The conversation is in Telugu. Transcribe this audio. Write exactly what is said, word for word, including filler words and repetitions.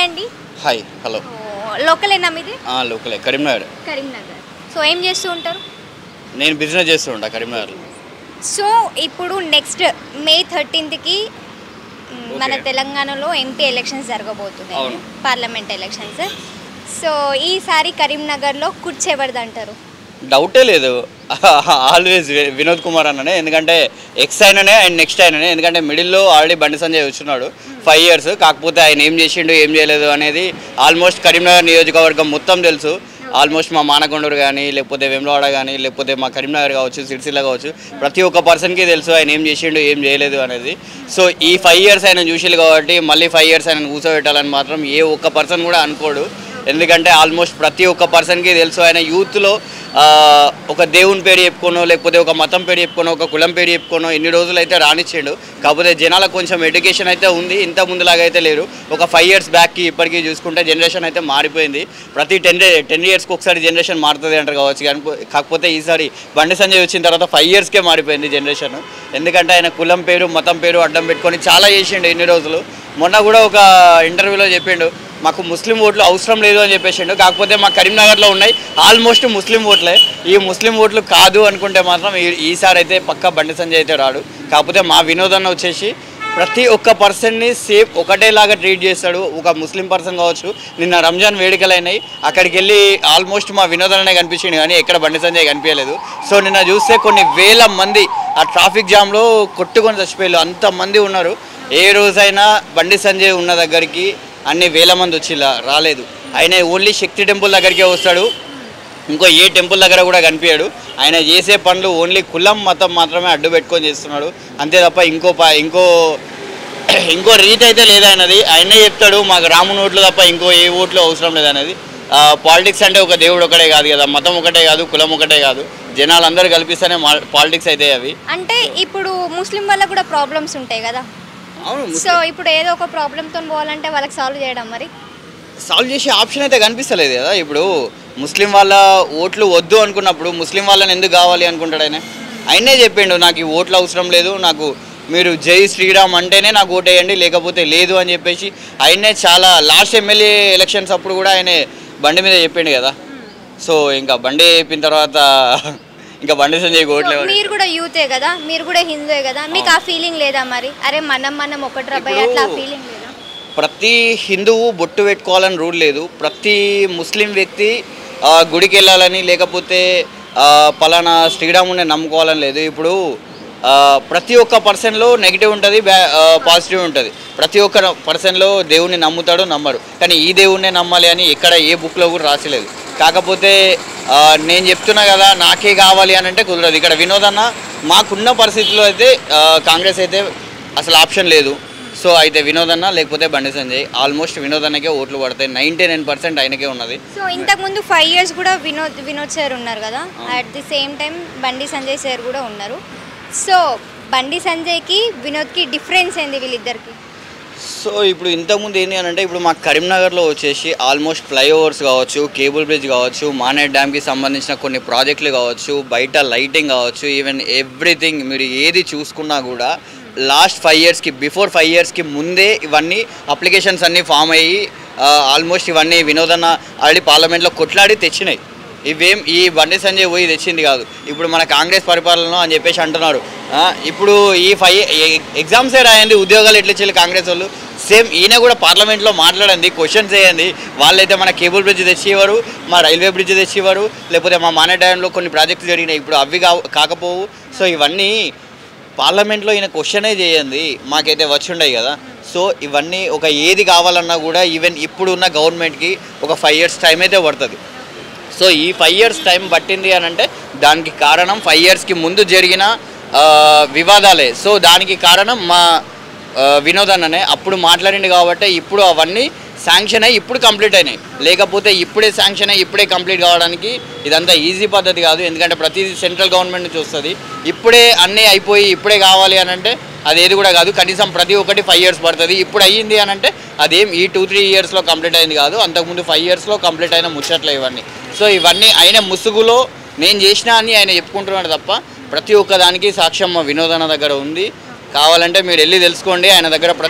హాయ్ అండి. Hi hello. లోకలేనా మీది? లోకలే, కరీంనగర్. కరీంనగర్. సో ఏం చేస్తూ ఉంటారు? నేను బిజినెస్ చేస్తూ ఉంటా కరీంనగర్లో. సో ఇప్పుడు నెక్స్ట్ మే థర్టీన్త్కి మన తెలంగాణలో ఎంపీ ఎలక్షన్స్ జరగబోతున్నాయి, పార్లమెంట్ ఎలక్షన్స్. సో ఈసారి కరీంనగర్లో కుర్చీ ఎవరిది అంటారు? డౌటే లేదు, ఆల్వేస్ వినోద్ కుమార్ అన్ననే. ఎందుకంటే ఎక్స్ అయిననే అండ్ నెక్స్ట్ అయిననే. ఎందుకంటే మిడిల్లో already Bandi Sanjay వచ్చున్నాడు five years. కాకపోతే ఆయన ఏం చేసిండు ఏం చేయలేదు అనేది ఆల్మోస్ట్ కరీంనగర్ నియోజకవర్గం మొత్తం తెలుసు. ఆల్మోస్ట్ మా మానకొండూరు కానీ, లేకపోతే వేములవాడ కానీ, లేకపోతే మా కరీంనగర్ కావచ్చు, సిరిసిల్ల కావచ్చు, ప్రతి ఒక్క పర్సన్కి తెలుసు ఆయన ఏం చేసిండు ఏం చేయలేదు అనేది. సో ఈ ఫైవ్ ఇయర్స్ ఆయన చూసిలు కాబట్టి మళ్ళీ ఫైవ్ ఇయర్స్ ఆయన కూర్చోబెట్టాలని మాత్రం ఏ ఒక్క పర్సన్ కూడా అనుకోడు. ఎందుకంటే ఆల్మోస్ట్ ప్రతి ఒక్క పర్సన్కి తెలుసు ఆయన యూత్లో ఒక దేవుని పేరు చెప్పుకోనో, లేకపోతే ఒక మతం పేరు చెప్పుకోనో, ఒక కులం పేరు చెప్పుకోనో ఎన్ని రోజులు అయితే రానిచ్చాడు. కాకపోతే జనాలకు కొంచెం ఎడ్యుకేషన్ అయితే ఉంది, ఇంత ముందులాగా అయితే లేరు. ఒక ఫైవ్ ఇయర్స్ బ్యాక్కి ఇప్పటికీ చూసుకుంటే జనరేషన్ అయితే మారిపోయింది. ప్రతి టెన్ టెన్ ఇయర్స్కి ఒకసారి జనరేషన్ మారుతుంది అంటారు కావచ్చు. కానీ కాకపోతే ఈసారి బండి సంజయ్ వచ్చిన తర్వాత ఫైవ్ ఇయర్స్కే మారిపోయింది జనరేషన్. ఎందుకంటే ఆయన కులం పేరు మతం పేరు అడ్డం పెట్టుకొని చాలా చేసిండు ఎన్ని రోజులు. మొన్న కూడా ఒక ఇంటర్వ్యూలో చెప్పిండు మాకు ముస్లిం ఓట్లు అవసరం లేదు అని చెప్పేసిండు. కాకపోతే మా కరీంనగర్లో ఉన్నాయి ఆల్మోస్ట్ ముస్లిం ఓట్లే. ఈ ముస్లిం ఓట్లు కాదు అనుకుంటే మాత్రం ఈసారి అయితే పక్కా బండి సంజయ్ అయితే రాడు. కాకపోతే మా వినోదన్న వచ్చేసి ప్రతి ఒక్క పర్సన్ని సేమ్ ఒకటేలాగా ట్రీట్ చేస్తాడు. ఒక ముస్లిం పర్సన్ కావచ్చు, నిన్న రంజాన్ వేడుకలు అయినాయి, అక్కడికి వెళ్ళి ఆల్మోస్ట్ మా వినోదన్ననే కనిపించింది కానీ ఎక్కడ బండి సంజయ్ కనిపించలేదు. సో నిన్న చూస్తే కొన్ని వేల మంది ఆ ట్రాఫిక్ జామ్లో కొట్టుకొని చచ్చిపోయారు, అంతమంది ఉన్నారు. ఏ రోజైనా బండి సంజయ్ ఉన్న దగ్గరికి అన్ని వేల మంది వచ్చి రాలేదు. ఆయన ఓన్లీ శక్తి టెంపుల్ దగ్గరికే వస్తాడు, ఇంకో ఏ టెంపుల్ దగ్గర కూడా కనిపించాడు. ఆయన చేసే పనులు ఓన్లీ కులం మతం మాత్రమే అడ్డు పెట్టుకొని చేస్తున్నాడు అంతే తప్ప ఇంకో ఇంకో ఇంకో రీతి అయితే లేదు ఆయనది. ఆయనే చెప్తాడు మాకు రాముని ఓట్లు తప్ప ఇంకో ఏ ఓట్లు అవసరం లేదనేది. పాలిటిక్స్ అంటే ఒక దేవుడు ఒకటే కాదు కదా, మతం ఒకటే కాదు, కులం ఒకటే కాదు, జనాలు అందరూ కల్పిస్తేనే పాలిటిక్స్ అయితే అవి. అంటే ఇప్పుడు ముస్లిం వల్ల కూడా ప్రాబ్లమ్స్ ఉంటాయి కదా. సో ఇప్పుడు ఏదో ఒక ప్రాబ్లంతో పోవాలంటే వాళ్ళకి సాల్వ్ చేయడం, మరి సాల్వ్ చేసే ఆప్షన్ అయితే కనిపిస్తలేదు కదా. ఇప్పుడు ముస్లిం వాళ్ళ ఓట్లు వద్దు అనుకున్నప్పుడు ముస్లిం వాళ్ళని ఎందుకు కావాలి అనుకుంటాడు ఆయన. ఆయనే చెప్పిండు నాకు ఈ ఓట్లు అవసరం లేదు, నాకు మీరు జై శ్రీరామ్ అంటేనే నాకు ఓటు వేయండి లేకపోతే లేదు అని చెప్పేసి ఆయనే చాలా లాస్ట్ ఎమ్మెల్యే ఎలక్షన్స్ అప్పుడు కూడా ఆయన బండి మీద చెప్పిండు కదా. సో ఇంకా బండి చెప్పిన తర్వాత ఇంకా బండి సంజయ్ ఓట్లు. మీరు కూడా యూతే కదా, మీరు కూడా హిందూయే కదా, మీకు ఆ ఫీలింగ్ లేదా మరి? అరే మనం మనం ఒకటి రబ్బాయి అట్లా ఫీలింగ్ లేదా? ప్రతి హిందువు బొట్టు పెట్టుకోవాలని రూల్ లేదు. ప్రతి ముస్లిం వ్యక్తి గుడికి వెళ్ళాలని లేకపోతే పలానా శ్రీరాముని నమ్ముకోవాలని లేదు. ఇప్పుడు ప్రతి ఒక్క పర్సన్లో నెగిటివ్ ఉంటుంది, పాజిటివ్ ఉంటుంది. ప్రతి ఒక్క పర్సన్లో దేవుణ్ణి నమ్ముతాడు నమ్మరు, కానీ ఈ దేవుణ్ణే నమ్మాలి అని ఎక్కడ ఏ బుక్లో కూడా రాసలేదు. కాకపోతే నేను చెప్తున్నా కదా నాకే కావాలి అని అంటే కుదరదు. ఇక్కడ వినోదన్న మాకున్న పరిస్థితుల్లో అయితే కాంగ్రెస్ అయితే అసలు ఆప్షన్ లేదు. సో అయితే వినోదన్న లేకపోతే బండి సంజయ్, ఆల్మోస్ట్ వినోదన్నకే ఓట్లు పడతాయి, నైంటీ నైన్ పర్సెంట్ ఆయనకే ఉన్నది. సో ఇంతకుముందు ఫైవ్ ఇయర్స్ కూడా వినోద్ వినోద్ సార్ ఉన్నారు కదా, at the same time Bandi Sanjay sir కూడా ఉన్నారు. సో బండి సంజయ్కి వినోద్కి డిఫరెన్స్ ఏంది వీళ్ళిద్దరికి? సో ఇప్పుడు ఇంతకుముందు ఏంటి అని అంటే ఇప్పుడు మా కరీంనగర్లో వచ్చేసి ఆల్మోస్ట్ ఫ్లైఓవర్స్ కావచ్చు, కేబుల్ బ్రిడ్జ్ కావచ్చు, మానేట్ డ్యామ్కి సంబంధించిన కొన్ని ప్రాజెక్టులు కావచ్చు, బయట లైటింగ్ కావచ్చు, ఈవెన్ ఎవ్రీథింగ్ మీరు ఏది చూసుకున్నా కూడా లాస్ట్ ఫైవ్ ఇయర్స్కి బిఫోర్ ఫైవ్ ఇయర్స్కి ముందే ఇవన్నీ అప్లికేషన్స్ అన్నీ ఫామ్ అయ్యి ఆల్మోస్ట్ ఇవన్నీ వినోదన్న ఆల్రెడీ పార్లమెంట్లో కొట్లాడి తెచ్చినాయి. ఇవేం ఈ బండి సంజయ్ పోయి తెచ్చింది కాదు. ఇప్పుడు మన కాంగ్రెస్ పరిపాలన అని చెప్పేసి అంటున్నారు. ఇప్పుడు ఈ ఫైవ్ ఎగ్జామ్సే రాయండి, ఉద్యోగాలు ఎట్లా ఇచ్చేది కాంగ్రెస్ వాళ్ళు. సేమ్ ఈయన కూడా పార్లమెంట్లో మాట్లాడండి, క్వశ్చన్స్ వేయండి. వాళ్ళైతే మన కేబుల్ బ్రిడ్జ్ తెచ్చేవారు, మా రైల్వే బ్రిడ్జ్ తెచ్చేవారు, లేకపోతే మా మానే డ్యామ్లో కొన్ని ప్రాజెక్టులు జరిగినాయి, ఇప్పుడు అవి కా కాకపోవు. సో ఇవన్నీ పార్లమెంట్లో ఈయన క్వశ్చనే చేయండి, మాకైతే వచ్చి ఉండయి కదా. సో ఇవన్నీ ఒక ఏది కావాలన్నా కూడా ఈవెన్ ఇప్పుడున్న గవర్నమెంట్కి ఒక ఫైవ్ ఇయర్స్ టైం అయితే పడుతుంది. సో ఈ ఫైవ్ ఇయర్స్ టైం పట్టింది అని అంటే దానికి కారణం ఫైవ్ ఇయర్స్కి ముందు జరిగిన వివాదాలే. సో దానికి కారణం మా వినోదన్ననే. అప్పుడు మాట్లాడింది కాబట్టి ఇప్పుడు అవన్నీ శాంక్షన్ అయ్యి ఇప్పుడు కంప్లీట్ అయినాయి. లేకపోతే ఇప్పుడే శాంక్షన్ అయ్యి ఇప్పుడే కంప్లీట్ కావడానికి ఇదంతా ఈజీ పద్ధతి కాదు. ఎందుకంటే ప్రతిదీ సెంట్రల్ గవర్నమెంట్ నుంచి వస్తుంది. ఇప్పుడే అన్నీ అయిపోయి ఇప్పుడే కావాలి అని అంటే అదేది కూడా కాదు. కనీసం ప్రతి ఒక్కటి ఫైవ్ ఇయర్స్ పడుతుంది. ఇప్పుడు అయ్యింది అని అంటే అదేం ఈ టూ త్రీ ఇయర్స్లో కంప్లీట్ అయింది కాదు, అంతకుముందు ఫైవ్ ఇయర్స్లో కంప్లీట్ అయిన ముచ్చట్లు ఇవన్నీ. సో ఇవన్నీ ఆయన ముసుగులో నేను చేసినా అని ఆయన చెప్పుకుంటున్నాడు తప్ప ప్రతి ఒక్క దానికి సాక్ష్యం మా వినోదన్న దగ్గర ఉంది. కావాలంటే మీరు వెళ్ళి తెలుసుకోండి ఆయన దగ్గర.